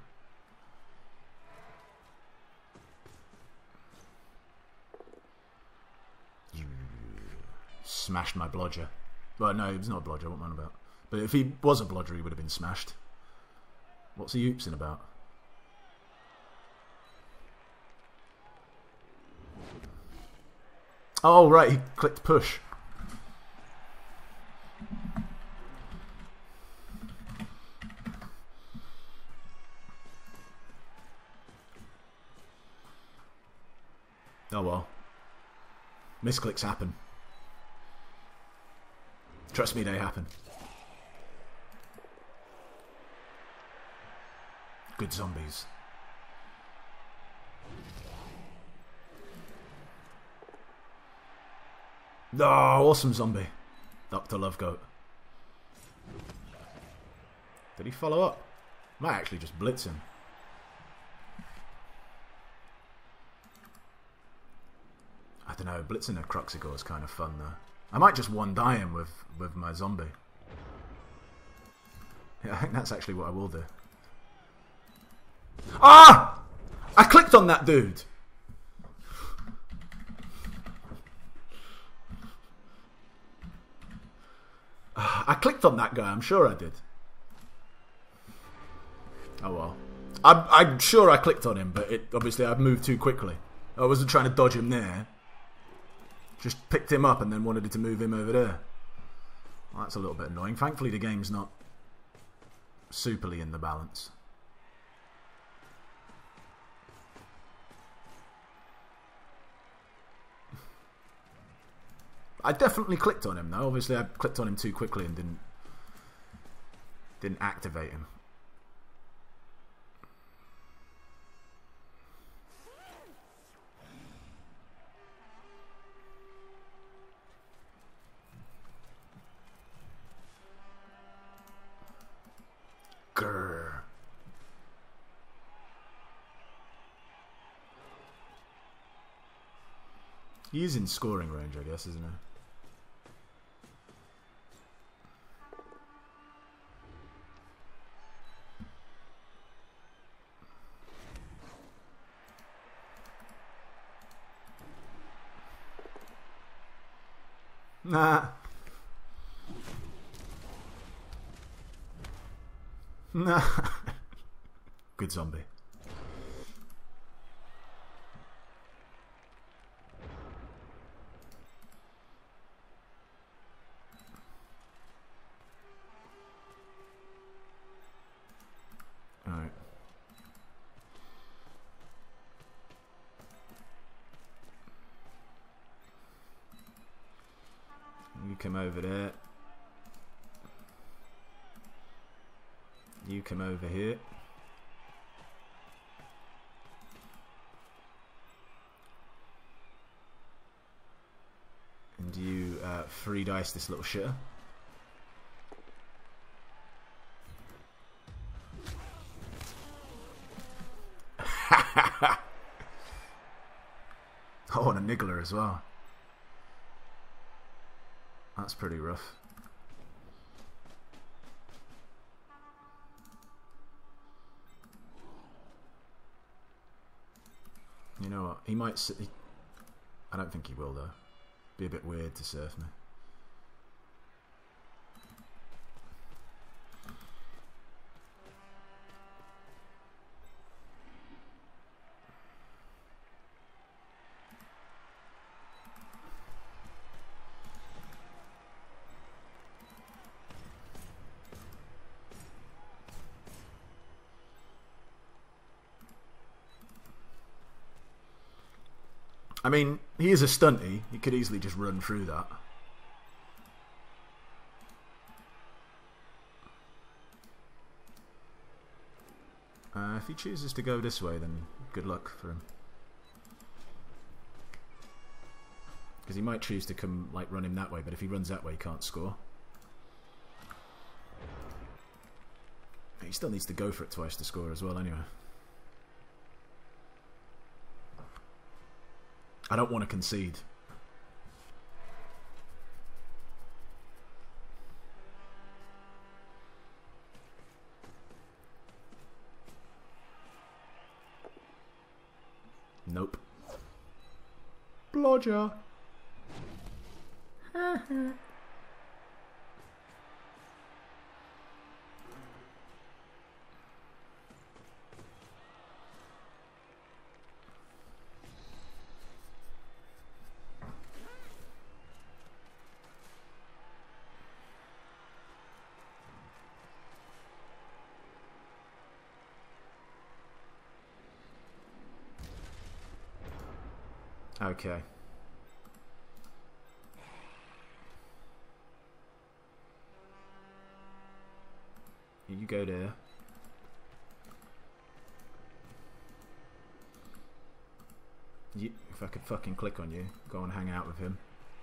Smashed my blodger. Well, no, he was not a blodger, what am I on about? But if he was a blodger, he would have been smashed. What's he oopsing about? Oh, right, he clicked push. Oh well. Misclicks happen. Trust me, they happen. Good zombies. Oh, awesome zombie. Dr. Lovegoat. Did he follow up? Might actually just blitz him. I don't know, blitzing a Cruxigore is kind of fun though. I might just one-die him with my zombie. Yeah, I think that's actually what I will do. Ah! I clicked on that dude! I clicked on that guy, I'm sure I did. Oh well. I'm sure I clicked on him, but obviously I've moved too quickly. I wasn't trying to dodge him there. Just picked him up and then wanted to move him over there. Well, that's a little bit annoying. Thankfully the game's not superly in the balance. I definitely clicked on him though. Obviously I clicked on him too quickly and didn't activate him. Grrr. He's in scoring range, I guess, isn't he? Nah. Nah. Good zombie. Alright. You come over there. You come over here. And you free dice this little shitter. Oh, and a niggler as well. That's pretty rough. You know what? He might... I don't think he will, though. Be a bit weird to surf me. I mean, he is a stunty. He could easily just run through that. If he chooses to go this way, then good luck for him. Because he might choose to come, like, run him that way, but if he runs that way, he can't score. He still needs to go for it twice to score as well, anyway. I don't want to concede. Nope. Blodger. Okay. You go there. If I could fucking click on you, go and hang out with him.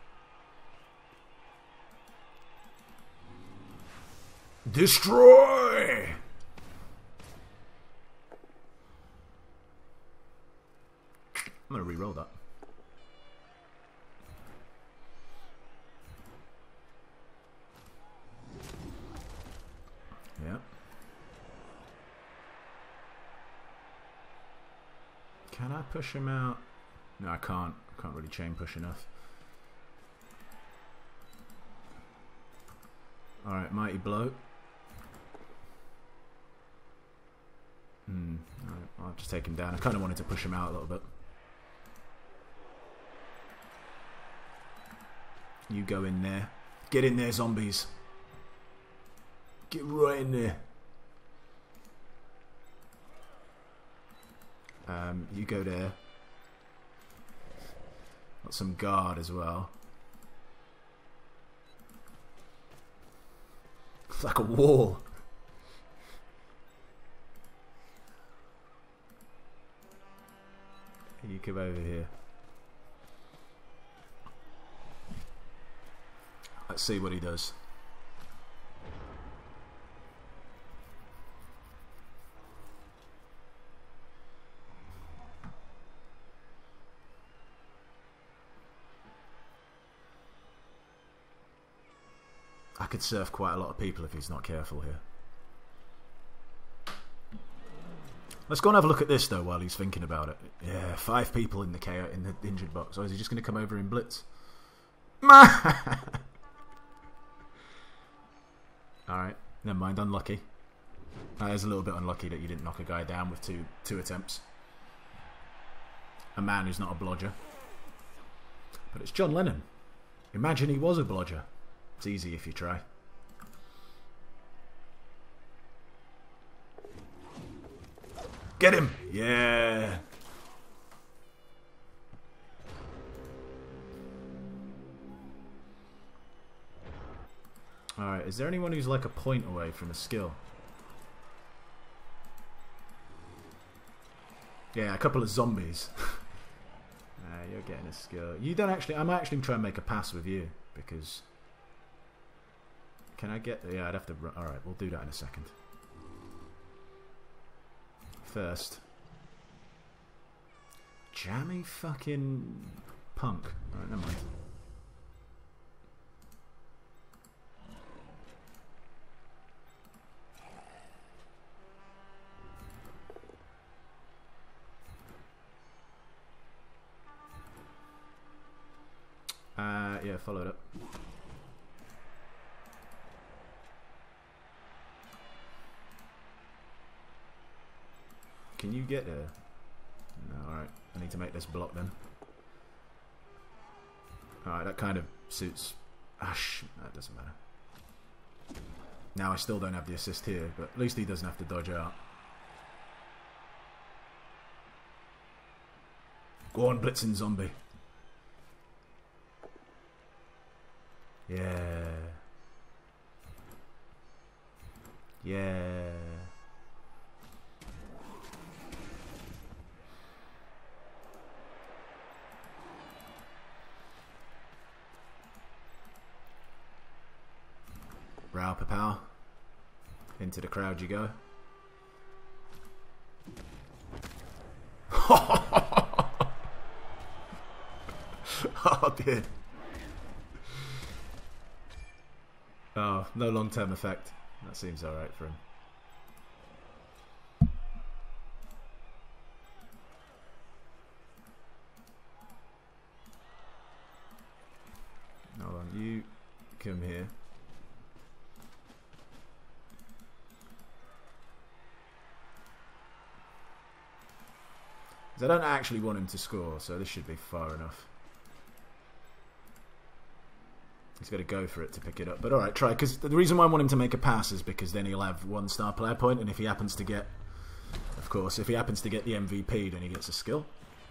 Destroy! I'm gonna re-roll that. Yeah. Can I push him out? No, I can't. I can't really chain push enough. Alright, mighty blow. Alright, I'll just take him down. I kind of wanted to push him out a little bit. You go in there. Get in there, zombies. Get right in there. You go there. Got some guard as well. It's like a wall. You come over here. Let's see what he does. I could surf quite a lot of people if he's not careful here. Let's go and have a look at this though while he's thinking about it. Yeah, 5 people in the KO in the injured box. Or is he just going to come over in blitz? Alright, never mind, unlucky. It's a little bit unlucky that you didn't knock a guy down with two attempts. A man who's not a blodger. But it's John Lennon. Imagine he was a blodger. It's easy if you try. Get him! Yeah! Alright, is there anyone who's like a point away from a skill? Yeah, a couple of zombies. You're getting a skill. You don't actually... I might actually try and make a pass with you, because... Can I get... Yeah, I'd have to... Alright, we'll do that in a second. First... Jammy fucking... punk. Alright, never mind. Yeah, followed up. Can you get there? No, alright. I need to make this block then. Alright, that kind of suits Ash. That doesn't matter. Now I still don't have the assist here, but at least he doesn't have to dodge out. Go on, blitzing zombie. Yeah. Yeah. Row pow. Into the crowd you go. Oh dear. Oh, no long-term effect. That seems alright for him. Hold on, you come here. I don't actually want him to score, so this should be far enough. He's got to go for it to pick it up. But alright, try. Because the reason why I want him to make a pass is because then he'll have 1-star player point, and if he happens to get... Of course, if he happens to get the MVP, then he gets a skill.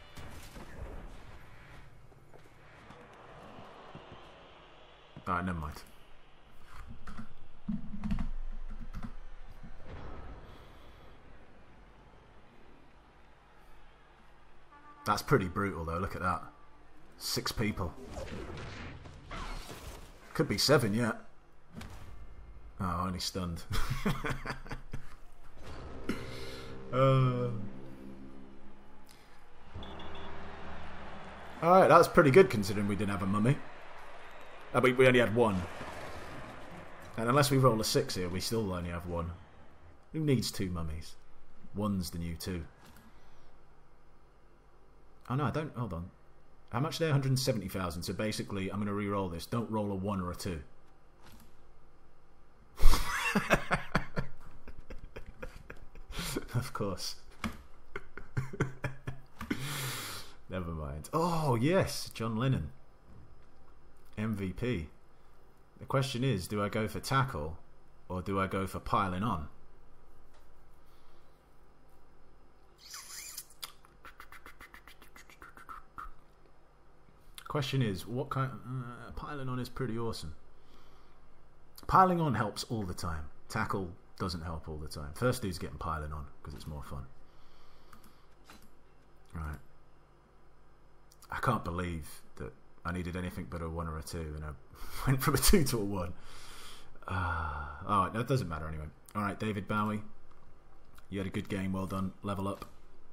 Alright, never mind. That's pretty brutal though, look at that. 6 people. Could be 7 yet. Oh, only stunned. Alright, that's pretty good considering we didn't have a mummy. We only had 1. And unless we roll a 6 here, we still only have 1. Who needs 2 mummies? 1's the new 2. Oh no, I don't... Hold on. How much are they? 170,000. So basically, I'm going to re-roll this. Don't roll a 1 or a 2. Of course. Never mind. Oh, yes. John Lennon. MVP. The question is, do I go for tackle or do I go for piling on? Question is, what kind... piling on is pretty awesome. Piling on helps all the time. Tackle doesn't help all the time. First dude's getting piling on, because it's more fun. Right. I can't believe that I needed anything but a 1 or a 2, and I went from a 2 to a 1. Alright, that doesn't matter anyway. Alright, David Bowie. You had a good game, well done. Level up.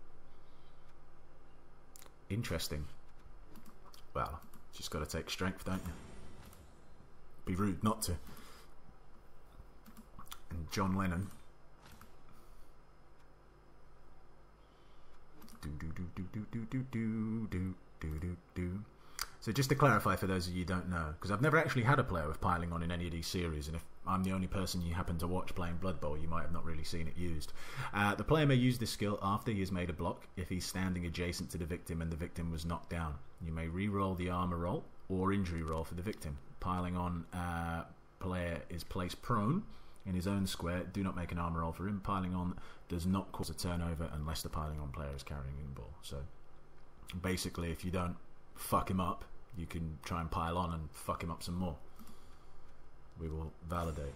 Interesting. Well, just got to take strength, don't you? Be rude not to. And John Lennon. Do do do do do do do do do do do do. So just to clarify for those of you who don't know, because I've never actually had a player with piling on in any of these series, and if I'm the only person you happen to watch playing Blood Bowl, you might have not really seen it used. The player may use this skill after he has made a block if he's standing adjacent to the victim and the victim was knocked down. You may re-roll the armor roll or injury roll for the victim. Piling on player is placed prone in his own square. Do not make an armor roll for him. Piling on does not cause a turnover unless the piling on player is carrying in ball. So basically, if you don't fuck him up, you can try and pile on and fuck him up some more. We will validate.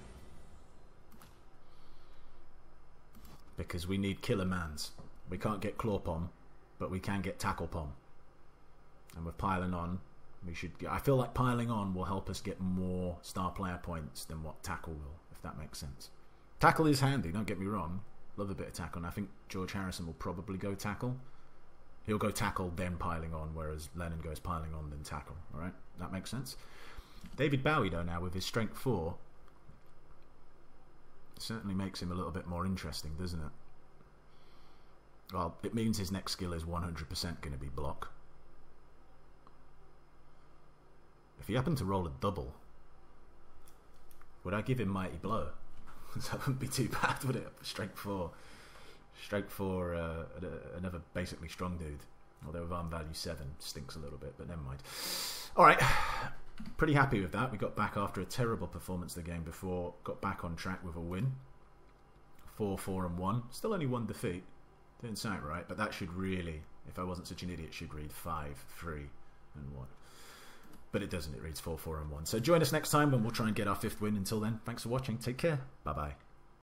Because we need killer mans. We can't get claw pom, but we can get tackle pom. And with piling on, we should get, I feel like piling on will help us get more star player points than what tackle will, if that makes sense. Tackle is handy, don't get me wrong. Love a bit of tackle, and I think George Harrison will probably go tackle. He'll go tackle, then piling on, whereas Lennon goes piling on, then tackle. Alright? That makes sense. David Bowie, though, now, with his strength 4, certainly makes him a little bit more interesting, doesn't it? Well, it means his next skill is 100% going to be block. If he happened to roll a double, would I give him Mighty Blow? That wouldn't be too bad, would it? Strength 4. Strength 4, another basically strong dude. Although with arm value 7, stinks a little bit, but never mind. Alright, pretty happy with that. We got back after a terrible performance the game before. Got back on track with a win. 4-4-1. Still only 1 defeat. Didn't sound right, but that should really, if I wasn't such an idiot, should read 5-3-1. But it doesn't, it reads 4-4-1. So join us next time when we'll try and get our 5th win. Until then, thanks for watching. Take care. Bye-bye.